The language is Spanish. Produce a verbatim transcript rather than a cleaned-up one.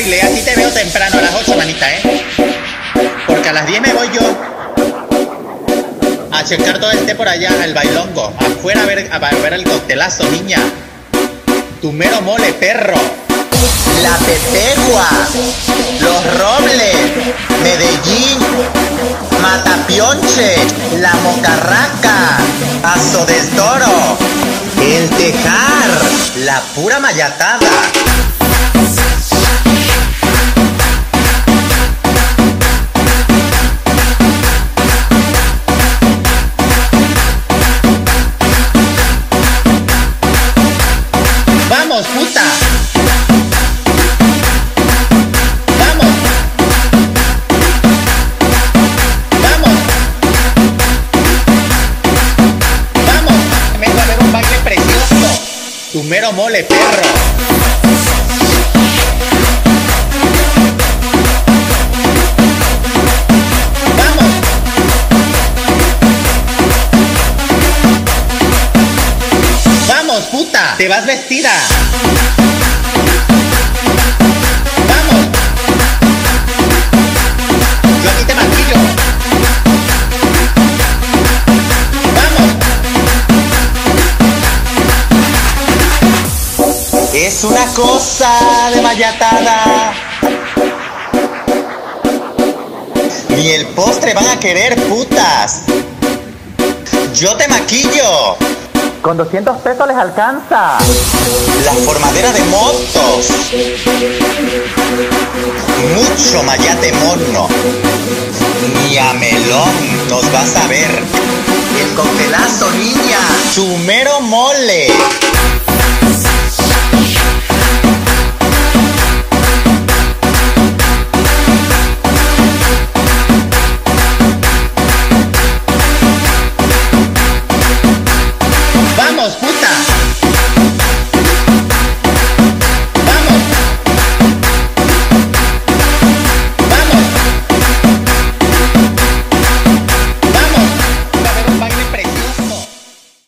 baile. Aquí te veo temprano a las ocho, manita, ¿eh? Porque a las diez me voy yo a checar todo el té por allá, al bailongo. Afuera a ver, a ver el coctelazo, niña. Tu mero mole, perro. La Pepegua, Los Robles, Medellín, Matapionche, La Mocarraca, Paso del Toro, El Tejar, la pura mayatada. ¡Vamos, puta! Tu mero mole, perro. Vamos. Vamos, puta. Te vas vestida. Vamos. Yo aquí te maquillo. Es una cosa de mayatada. Ni el postre van a querer, putas. Yo te maquillo. Con doscientos pesos les alcanza. La formadera de motos. Mucho mayate mono. Ni a melón nos vas a ver. El coctelazo, niña. Tu mero mole.